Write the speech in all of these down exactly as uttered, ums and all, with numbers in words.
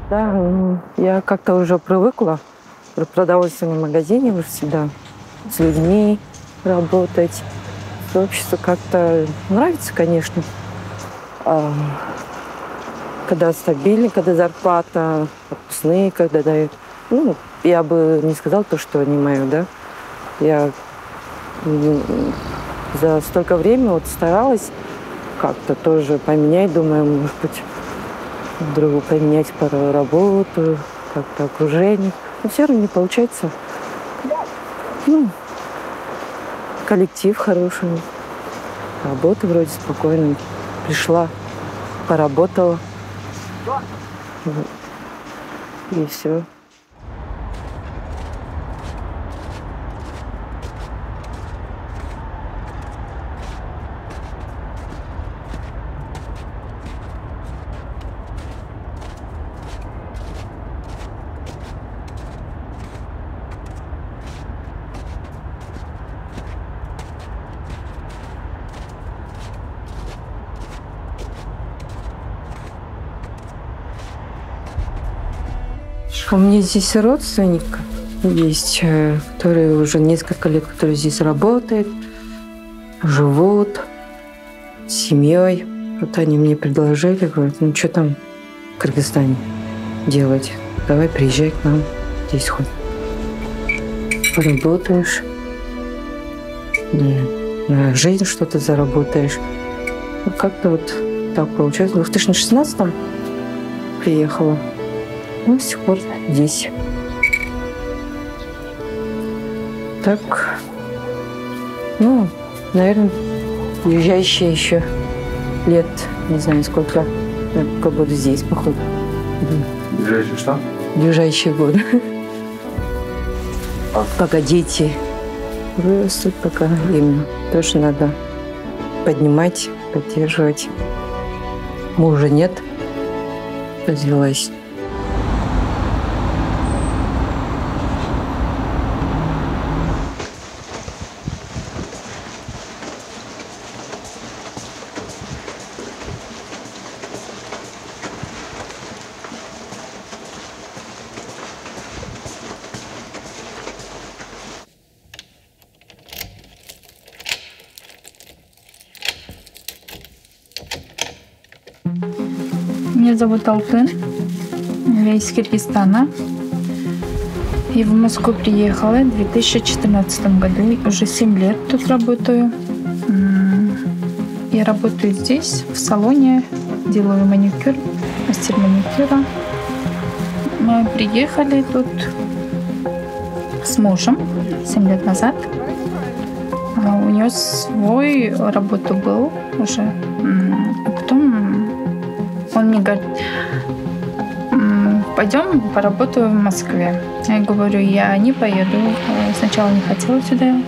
Да, ну, я как-то уже привыкла в продовольственном магазине уже всегда с людьми работать. Общество как-то нравится, конечно. А, когда стабильно, когда зарплата, отпускные, когда дают. Ну, я бы не сказала то, что не мое, да. Я за столько времени вот старалась как-то тоже поменять, думаю, может быть, другу поменять пару работу, как-то окружение. Но все равно не получается. Ну, коллектив хороший, работа вроде спокойная. Пришла, поработала. И все. У меня здесь родственник есть, который уже несколько лет, который здесь работает, живут с семьей. Вот они мне предложили, говорят, ну что там в Кыргызстане делать? Давай приезжай к нам, здесь хоть поработаешь, на жизнь что-то заработаешь. Ну, как-то вот так получилось. В две тысячи шестнадцатом приехала. Ну, с тех пор здесь. Так, ну, наверное, уезжающие еще лет, не знаю, сколько, сколько буду здесь, походу. Ближайшие что? Ближайшие годы. Пока дети вырастут, пока им тоже надо поднимать, поддерживать. Мужа нет, развелась. Меня зовут Алтын, я из Кыргызстана. И в Москву приехала в две тысячи четырнадцатом году. Уже семь лет тут работаю. Я работаю здесь, в салоне, делаю маникюр, мастер маникюра. Мы приехали тут с мужем семь лет назад. У нее свой работа был уже. А потом он мне говорит, пойдем поработаю в Москве. Я говорю, я не поеду. Сначала не хотела сюда.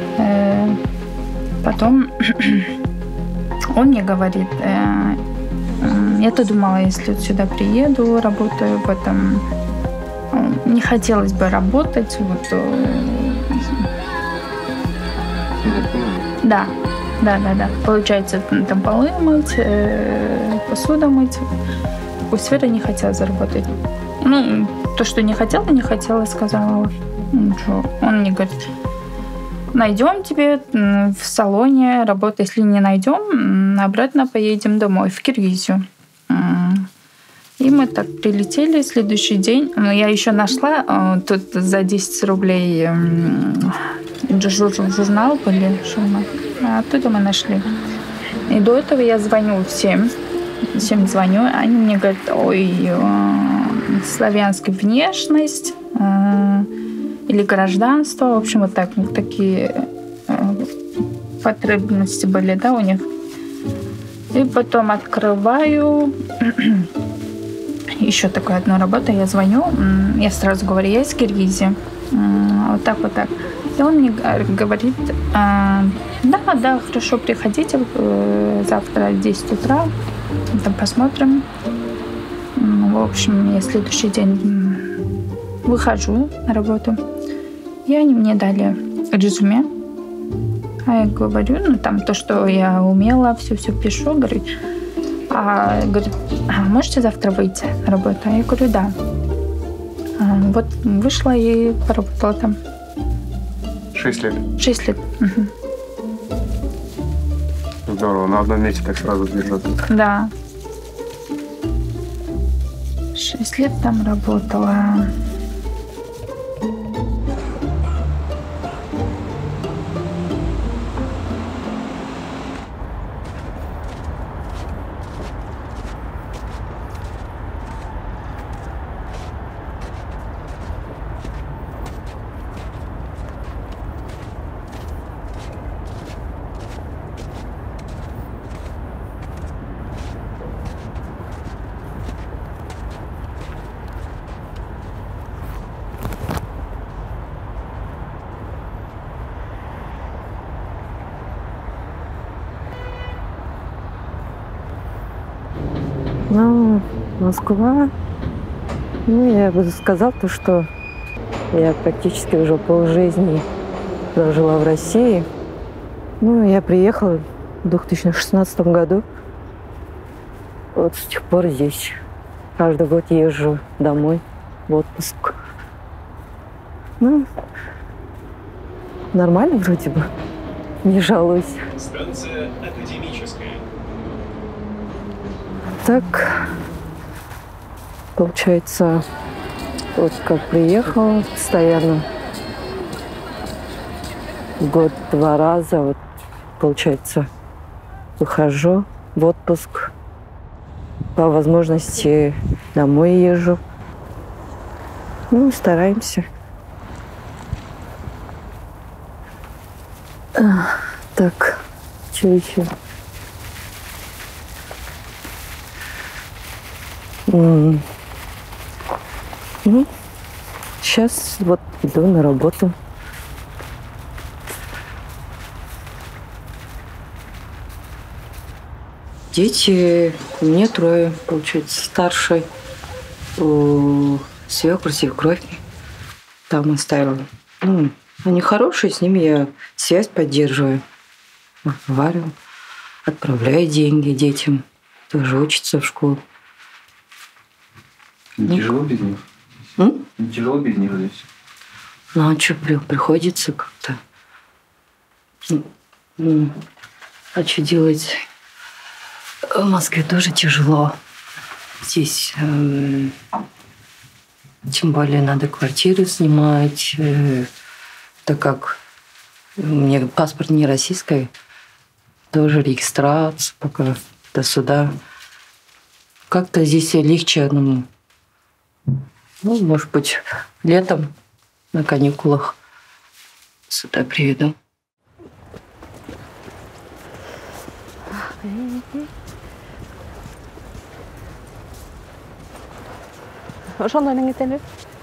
Потом он мне говорит, я-то думала, если сюда приеду, работаю в этом, не хотелось бы работать. Вот, да, да, да, да. Получается, там полы мыть, э, посуду мыть. В сфере не хотела заработать. Ну, то, что не хотела, не хотела, сказала. Ничего. Он мне говорит, найдем тебе в салоне работу. Если не найдем, обратно поедем домой, в Киргизию. И мы так прилетели. Следующий день, ну, я еще нашла тут за десять рублей журнал были, журнал. А оттуда мы нашли. И до этого я звоню всем. Всем звоню. Они мне говорят, ой, славянская внешность или гражданство. В общем, вот так, такие потребности были, да, у них. И потом открываю. Еще такая одна работа. Я звоню. Я сразу говорю, я из Киргизии. Вот так, вот так. И он мне говорит, да, да, хорошо, приходите завтра в десять утра, там посмотрим. В общем, я следующий день выхожу на работу, и они мне дали резюме. А я говорю, ну там то, что я умела, все-все пишу, говорю, а говорит, а можете завтра выйти на работу? Я говорю, да. А, вот вышла и поработала там. Шесть лет. Шесть лет. Угу. Здорово, на одном месте так сразу движется. Да. Шесть лет там работала. Ну, Москва, ну, я бы сказала то, что я практически уже полжизни прожила в России. Ну, я приехала в две тысячи шестнадцатом году. Вот с тех пор здесь. Каждый год езжу домой в отпуск. Ну, нормально вроде бы. Не жалуюсь. Станция Академическая. Так, получается, вот как приехала, постоянно в год два раза, вот, получается, выхожу в отпуск, по возможности домой езжу. Ну, стараемся. Так, что еще? Ну, сейчас вот иду на работу. Дети, у меня трое, получается, старший, у свекру, свекровь там оставила. Ну, они хорошие, с ними я связь поддерживаю, разговариваю, отправляю деньги детям, тоже учатся в школу. Не тяжело без них? М? Не тяжело без них здесь? Ну, а что, приходится как-то. Ну, а что делать? В Москве тоже тяжело. Здесь, э, тем более, надо квартиру снимать, э, так как у меня паспорт не российский, тоже регистрация пока до суда. Как-то здесь легче, ну, ну, может быть, летом на каникулах сюда приеду. ошондой эле кетели.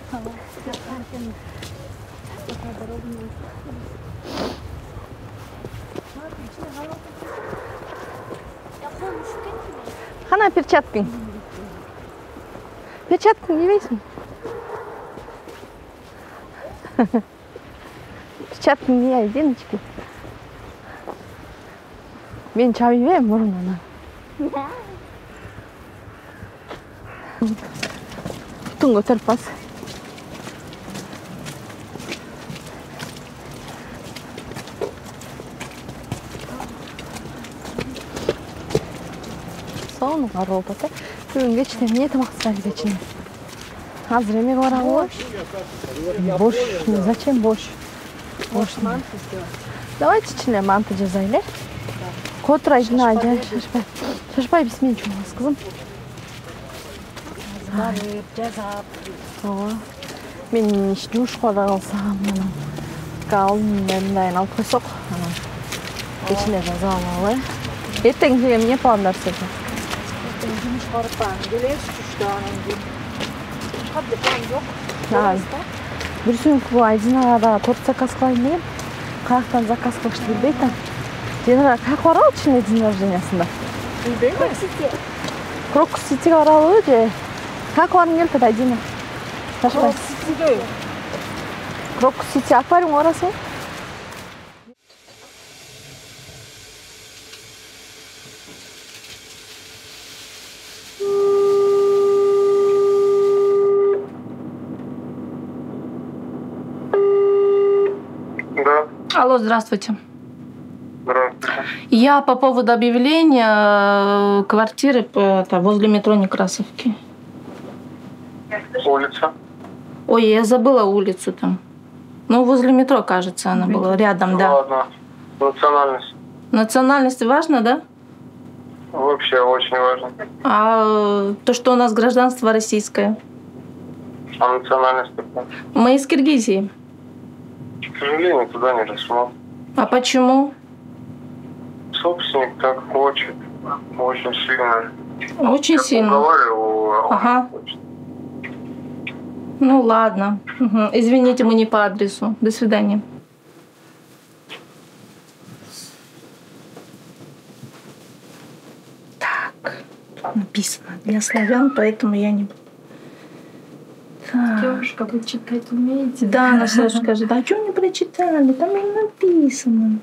Кана перчаткаң? Перчаткаң кийбейсиңби? Перчаткаң кий, Диночка. Мен чабып жибейм мурунан. Тутун көтөрүп бас. Соны каралды да. Бүгүн кечте эмне тамак ставить? Азыр эмеге барабы? Бош. Зачем бош? Бош. Давайте içine манты жазайлы. Котра жина, шашпай. Шашпай биз менен чумабыз, кызым. жазап. Ооба. Мен жумушка да калсам, анан калдым, мындайын алып койсок, анан ичине жазып алалы. Эртең эмне пландар сиздин? Эртең жумушка барып барам. Келесиз түштө анан кийин. Кандай план жок. Бир сөмкө Айдинага торт заказ кылайын дегем. Каяктан заказ кылышты билбейт да. Динара как барабы ичине день рождениясында? Билбейм. Крокус Ситиге барабы же? Как баргың келип атат Айдина? Шашпай. Ситиге. Крокус Сити аквариумга барасың? Алло, здравствуйте. Здравствуйте. Я по поводу объявления э, квартиры по- это, возле метро Некрасовки. Улица. Ой, я забыла улицу там. Ну, возле метро, кажется, она была. Рядом, да. Ладно. Национальность. Национальность важна, да? Вообще очень важно. А э, то, что у нас гражданство российское. А национальность какая? Мы из Киргизии. К сожалению, туда не рассмотрим. А почему? Собственник так хочет. Очень сильно. Очень сильно. Уговаривал, а он Ага. не хочет. Ну, ладно. Мгм. Извините, мы не по адресу. До свидания. Так, тут написано для славян, поэтому я не буду. Так. Девушка, вы читать умеете? Да, она сразу скажет, а что не прочитали? Там и написано.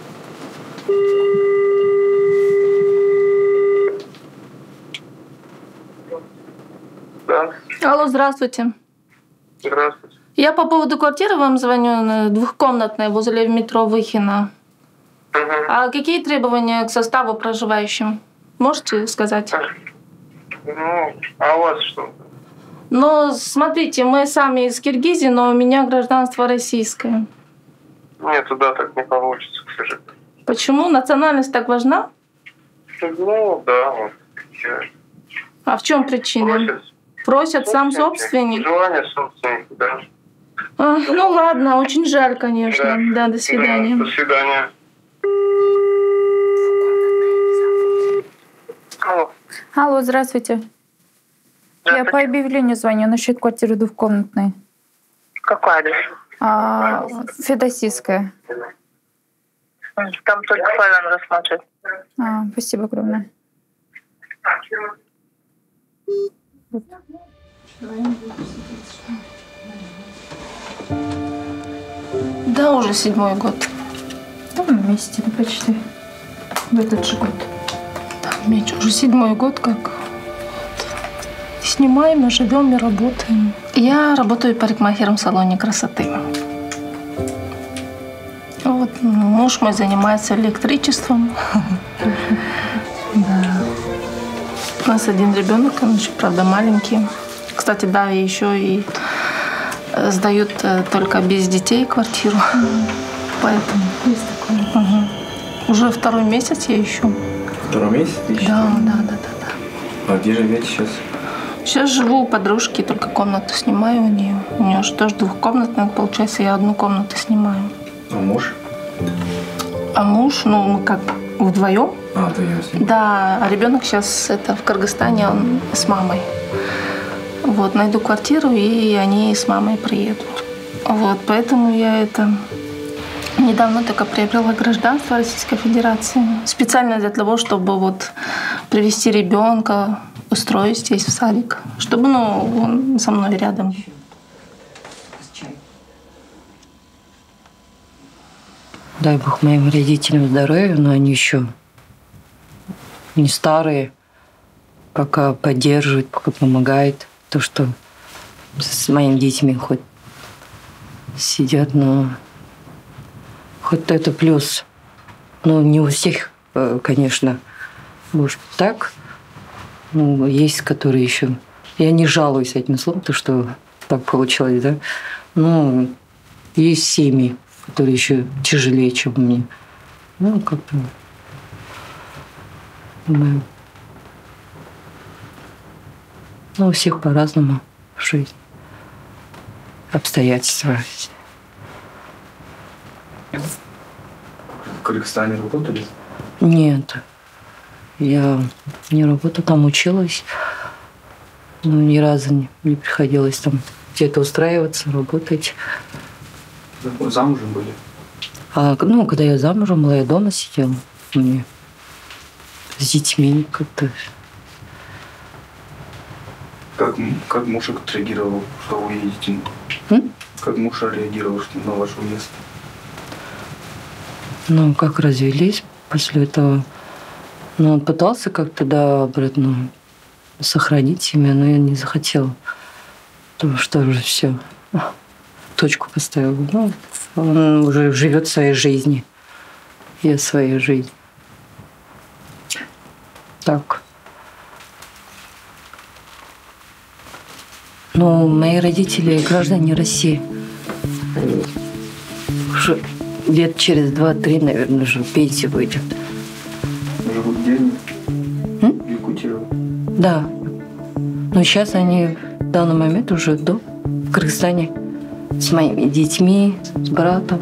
Да? Алло, здравствуйте. Здравствуйте. Я по поводу квартиры вам звоню, на двухкомнатная возле метро Выхина. Угу. А какие требования к составу проживающим? Можете сказать? Ну, а у вас что? Ну, смотрите, мы сами из Киргизии, но у меня гражданство российское. Нет, туда так не получится, к сожалению. Почему? Национальность так важна? Ну, да, вот. Я- А в чем причина? Просят Просят сам собственники. собственник? Желание собственника, да. А, ну ладно, очень жаль, конечно. Да, до свидания. Да, до свидания. Алло. Алло, здравствуйте. Я по объявлению звоню насчет квартиры двухкомнатной. Какой адрес? А, Федосийская. Там только славян рассматривать. А, спасибо огромное. Да, уже седьмой год. Ну, вместе почти. В этот же год. Да, меньше, уже седьмой год как. Вот. Снимаем, и живем, и работаем. Я работаю парикмахером в салоне красоты. Вот, ну, муж мой занимается электричеством. Да. У нас один ребенок, он еще, правда, маленький. Кстати, да, еще и э, сдают э, только без детей квартиру. Поэтому. Есть такое. Мгм. Уже второй месяц я ищу. Второй месяц? ищете? Да, да, да, да, да. А где живете сейчас? Сейчас живу у подружки, только комнату снимаю у нее. У нее же тоже двухкомнатная, получается, я одну комнату снимаю. А муж? А муж, ну, мы как вдвоем. А, то я с ним. Да, а ребенок сейчас это в Кыргызстане, он с мамой. Вот, найду квартиру, и они с мамой приедут. Вот, поэтому я это недавно только приобрела гражданство Российской Федерации. Специально для того, чтобы вот привести ребенка, устроить здесь в садик. Чтобы, ну, он со мной рядом. Дай бог моим родителям здоровья, но они еще не старые, пока поддерживают, пока помогают. То, что с моими детьми хоть сидят, но хоть это плюс. Ну, не у всех, конечно, может так. Ну, есть, которые еще. Я не жалуюсь этим словом, то, что так получилось, да. Ну, есть семьи, которые еще тяжелее, чем мне. Ну, как-то мы... Ну, у всех по-разному жизнь, обстоятельства. В Кыргызстане работали? Нет, я не работала, там училась, но ни разу не, не приходилось там где-то устраиваться, работать. Замужем были? А, ну, когда я замужем была, я дома сидела, мне с детьми как-то. Как, как муж отреагировал, что вы едете? М? Как муж реагировал что, на ваш уезд? Ну, как развелись после этого. Ну, он пытался как-то, да, обратно сохранить семью, но я не захотела. Потому что уже все. точку поставила. Ну, он уже живет своей жизнью. Я своей жизнью. Так. Но мои родители граждане России. Они уже лет через два-три, наверное, уже в пенсию выйдет. Живут где? М? В Якутии? Да. Но сейчас они в данный момент уже до в Кыргызстане с моими детьми, с братом.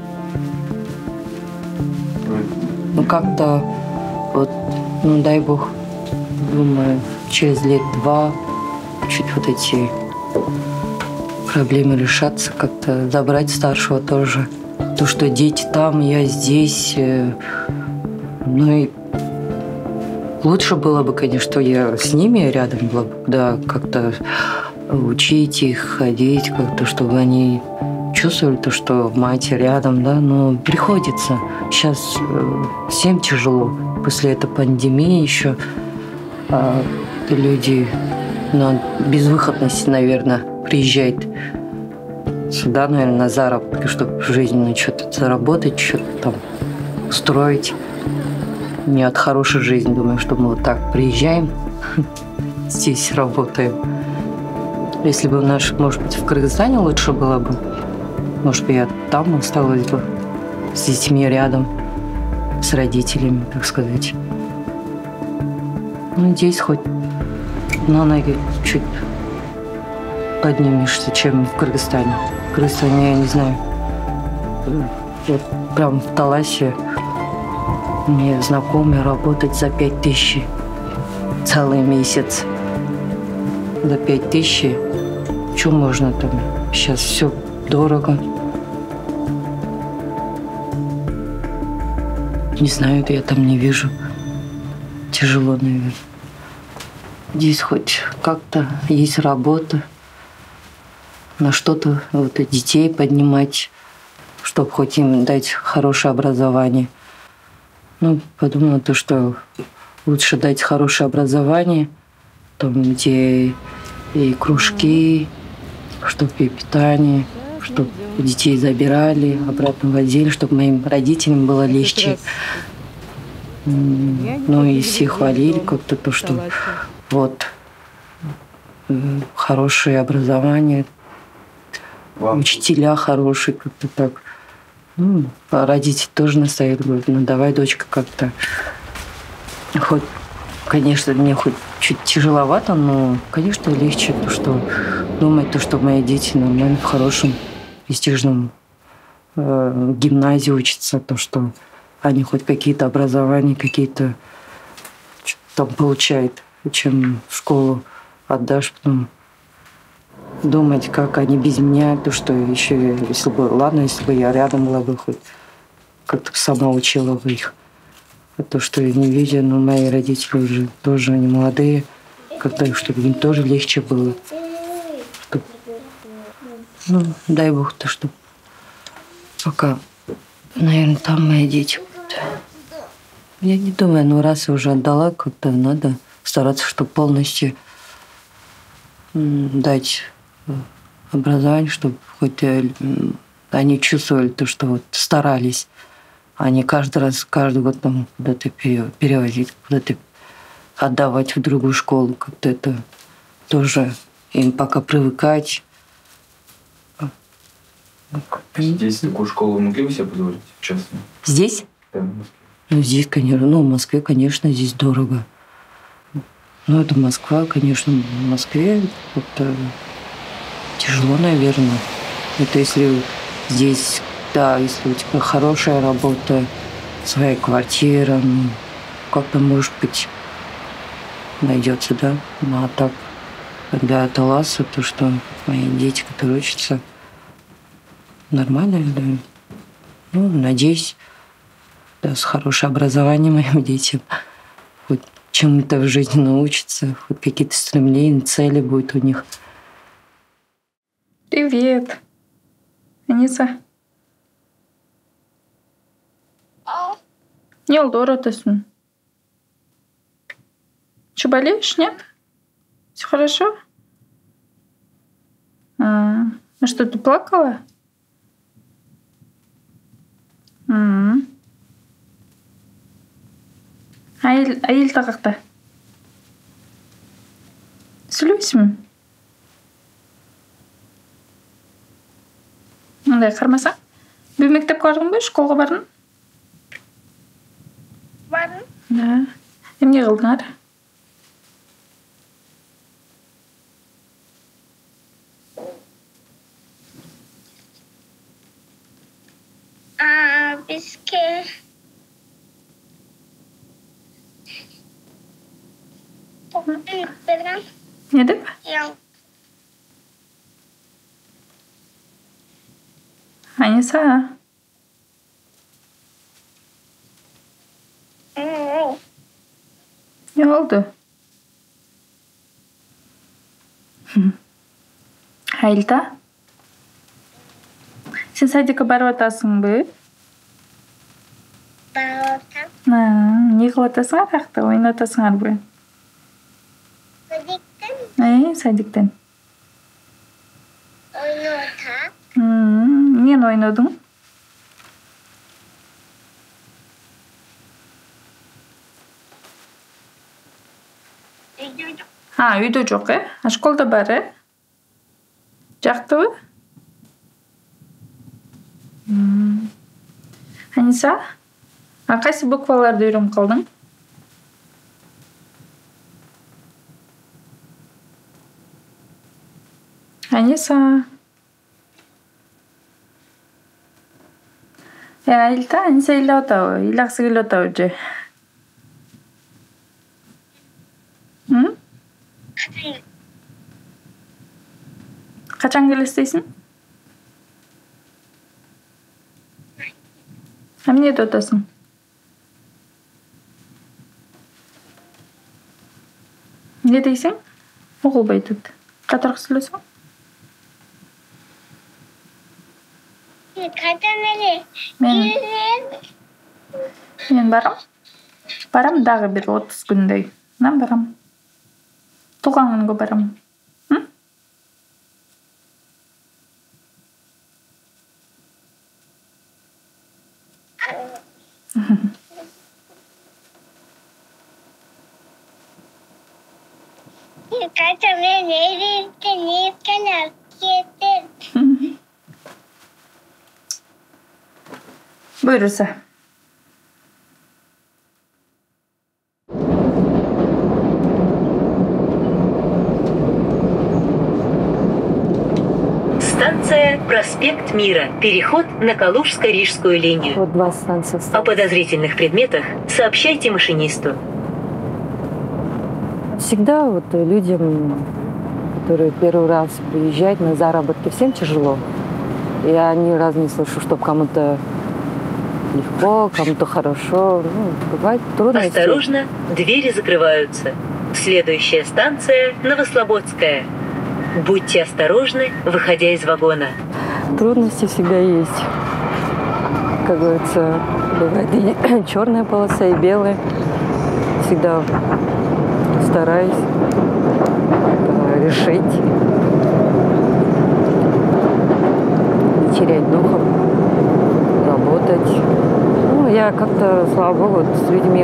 Ну как-то вот, ну дай бог, думаю, через лет два чуть вот эти проблемы решатся, как-то забрать старшего тоже. То, что дети там, я здесь. Ну и лучше было бы, конечно, что я с ними рядом была бы, да, как-то учить их, ходить, как-то, чтобы они чувствовали то, что мать рядом, да, но приходится. Сейчас всем тяжело. После этой пандемии еще а, люди на безвыходности, наверное, приезжают сюда, наверное, на заработки, чтобы жизненно что-то заработать, что-то там устроить. Не от хорошей жизни, думаю, что мы вот так приезжаем, здесь работаем. Если бы наш, может быть, в Кыргызстане лучше было бы, может быть, я там осталась бы с детьми рядом, с родителями, так сказать. Ну, здесь хоть на ноги чуть поднимешься, чем в Кыргызстане. В Кыргызстане, я не знаю, вот прям в Таласе мне знакомые работать за пять тысяч целый месяц. За пять тысяч. Что можно там? Сейчас все дорого. Не знаю, я там не вижу. Тяжело, наверное. Здесь хоть как-то есть работа. На что-то вот детей поднимать, чтобы хоть им дать хорошее образование. Ну, подумала то, что лучше дать хорошее образование, там, где и кружки, чтобы и питание, чтобы детей забирали, обратно возили, чтобы моим родителям было легче. Ну и все хвалили как-то то, что вот хорошее образование, учителя хорошие, как-то так. Ну, а родители тоже настояли, говорят, ну давай, дочка, как-то хоть, конечно, мне хоть чуть тяжеловато, но, конечно, легче, то, что думать, то, что мои дети нормально в хорошем, престижном э, гимназии учатся, то, что они хоть какие-то образования, какие-то там получают, чем в школу отдашь, потом думать, как они без меня, то, что еще, если бы, ладно, если бы я рядом была бы, хоть как-то сама учила бы их. А то, что я не видя, но мои родители уже тоже, они молодые, как-то, чтобы им тоже легче было. Чтоб, ну, дай бог, то, что пока, наверное, там мои дети будут. Я не думаю, ну, раз я уже отдала, как-то надо стараться, чтобы полностью дать образование, чтобы хоть они чувствовали то, что вот старались, а не каждый раз, каждый год там куда-то перевозить, куда-то отдавать в другую школу. Как-то это тоже им пока привыкать. Здесь такую школу могли бы себе позволить, честно? Здесь? Да, в Москве. Ну, здесь, конечно, ну, в Москве, конечно, здесь дорого. Ну, это Москва, конечно, в Москве это тяжело, наверное. Это если здесь, да, если у тебя хорошая работа, своя квартира, ну, как-то, может быть, найдется, да. Ну, а так, для Таласа, то, что мои дети, которые учатся, нормально, да. Ну, надеюсь, да, с хорошим образованием моим детям хоть чему-то в жизни научатся, хоть какие-то стремления, цели будут у них. Привет, Аниса. Не олдоратасың. Что, болеешь, нет? Все хорошо? А, А что, ты плакала? М-м. Айыл, айыл тақақта. Сөйлейсің? Мындай қармасаң? Бұл мектепке бардың ба, школға бардың? Бардым. Да. Емне қылдыңар? А, бізге үйіп берген. Не деп? Я Аниса. М, Не oldu? Айылта? Сен садикке барып атасың бе? баротам. На, не қылып атасыңар жақта, ойнап атасыңар бе? Садиктен Эй, садиктен. ойнота. М, Нені ойнадың? Үйдім. А, үйде жоқ, е? А школда бар, е? Жақты бе? М. Аниса, а қайсы букваларды үйреніп қалдың? Аниса. Е, Айылта, Аниса илеп атабы? Илақсы келіп атабы же? М? Қачан келесіз дейсің? А не деп атасың? Не дейсің? Оғылбай айтады. Қатарақ сөйлесің? Қайдан әлі? Мен, Үйрен. мен барам. Барам дағы бір отыз күндей. Мен барам. Туған күнге барам. М? Қайдан мен үйренді, неткен кетті. Бұйырса. Станция «Проспект Мира». Переход на Калужско-Рижскую линию. Вот два станции О осталось. подозрительных предметах сообщайте машинисту. Всегда вот людям, которые первый раз приезжают на заработки, всем тяжело. Я ни разу не слышу, чтобы кому-то легко, кому-то хорошо. Ну, бывает трудности. Осторожно, двери закрываются. Следующая станция Новослободская. Будьте осторожны, выходя из вагона. Трудности всегда есть. Как говорится, бывает и черная полоса, и белая. Всегда стараюсь э, решить, не терять духом, работать. Ну, я как-то, слава богу, вот с людьми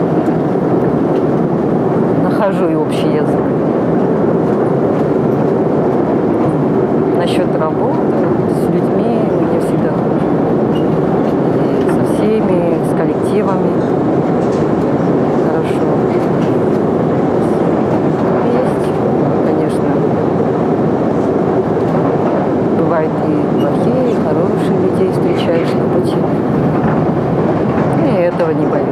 нахожу и общий язык. Насчет работы с людьми мне всегда и со всеми, с коллективами хорошо. Есть, конечно, бывает и плохие, и хорошие людей встречаешь на пути. И этого не боюсь.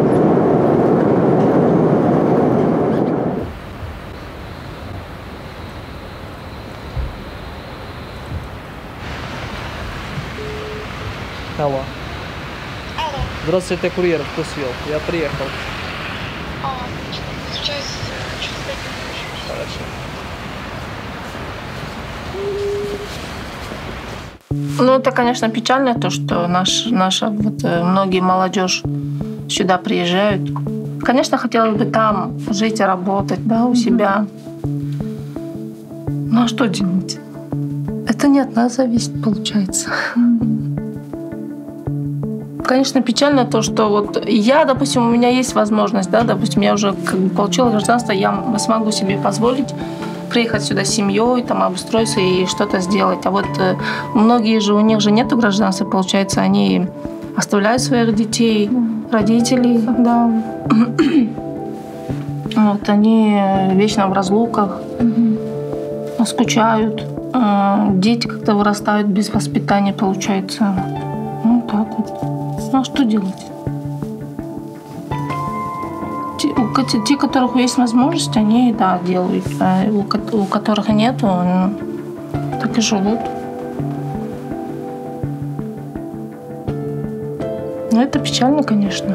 Алло. Алло. Здравствуйте, это курьер. Кто свел? Я приехал. А, сейчас, через пять минут. Хорошо. Ну, это, конечно, печально, то, что наш, наша, вот, э, многие молодежь сюда приезжают. Конечно, хотелось бы там жить и работать, да, у себя. Ну, а что делать? Это Это не от нас зависит, получается. Конечно, печально то, что вот я, допустим, у меня есть возможность, да, допустим, я уже как бы получила гражданство, я смогу себе позволить приехать сюда с семьей, там, обустроиться и что-то сделать. А вот э, многие же, у них же нету гражданства, получается, они оставляют своих детей, родителей, да. Вот, они вечно в разлуках, скучают. Дети как-то вырастают без воспитания, получается. Ну, так вот. Ну, а что делать? Те, у, те, у которых есть возможность, они, да, делают. А у, у которых нету, ну, так и живут. Ну, это печально, конечно.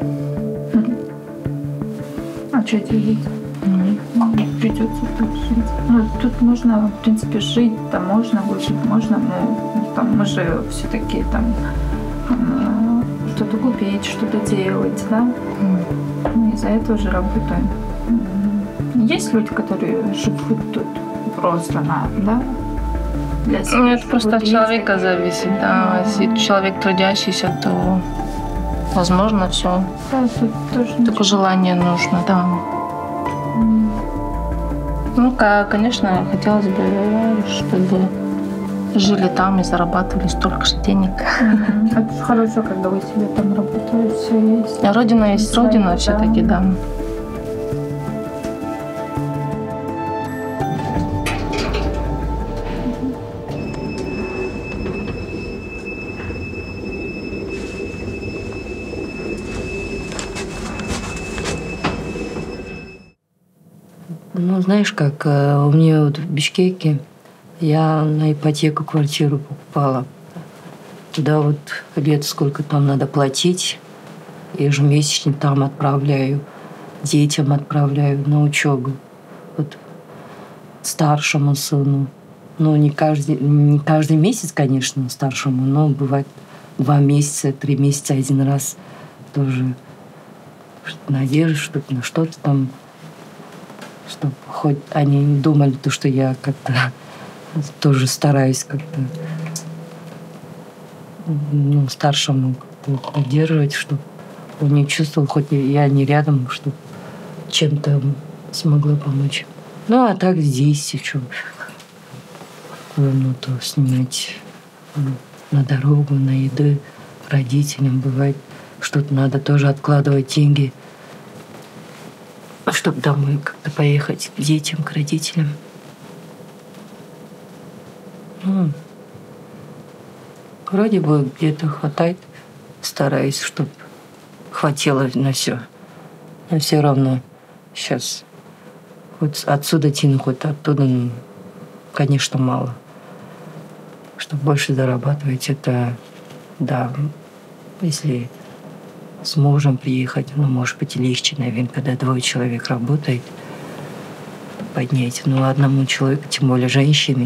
А что делать? Mm-hmm. Придется тут жить. Ну, тут можно, в принципе, жить, там можно выжить, можно, ну, там мы же все-таки там э, что-то купить, что-то делать, да? Mm-hmm. Мы из-за этого же работаем. Mm-hmm. Есть люди, которые живут тут просто на, да? Для себя, ну, это просто от человека зависит, да. Mm-hmm. Если человек трудящийся, то возможно все. Да, тут тоже только ничего. Желание нужно, да. Mm. Ну, конечно, хотелось бы, чтобы жили там и зарабатывали столько же денег. Mm-hmm. Это хорошо, когда вы себе там работаете, все есть. Родина есть родина, да. Все-таки, да. Ну, знаешь как, у меня вот в Бишкеке я на ипотеку квартиру покупала. Туда вот лет сколько там надо платить. Ежемесячно там отправляю, детям отправляю на учебу. Вот старшему сыну. Ну, не каждый, не каждый месяц, конечно, старшему, но бывает два месяца, три месяца один раз тоже надеюсь, что на что-то там, чтобы хоть они не думали, то, что я как-то тоже стараюсь как-то ну, старшему поддерживать, чтобы он не чувствовал, хоть я не рядом, чтобы чем-то смогла помочь. Ну, а так здесь еще комнату снимать на дорогу, на еду родителям. Бывает, что-то надо тоже откладывать деньги, чтобы домой как-то поехать к детям, к родителям. Ну, вроде бы где-то хватает. Стараюсь, чтобы хватило на все. Но все равно сейчас хоть отсюда тяну, хоть оттуда, ну, конечно, мало. Чтобы больше зарабатывать, это, да, если с мужем приехать, ну, может быть, легче, наверное, когда двое человек работает, поднять. Но одному человеку, тем более женщине,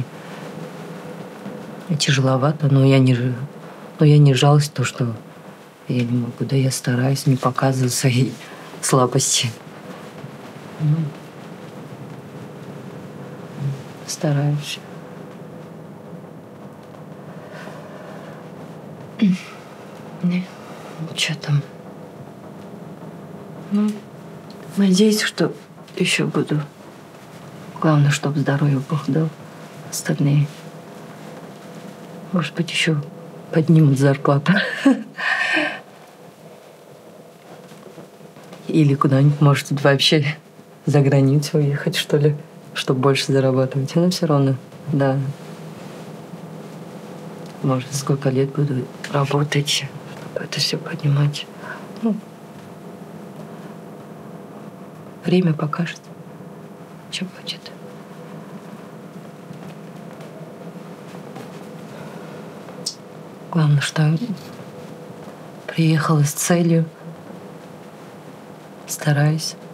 тяжеловато, но я не, но я не жалуюсь, то, что я не могу, да, я стараюсь не показывать свои слабости. Ну, стараюсь. Что там? Ну, надеюсь, что еще буду. Главное, чтобы здоровье Бог дал. Остальные, может быть, еще поднимут зарплату. Или куда-нибудь, может, вообще за границу уехать, что ли, чтобы больше зарабатывать. Но все равно, да. Может, сколько лет буду работать, чтобы это все поднимать. Ну, время покажет, что будет. Главное, что приехала с целью. Стараюсь.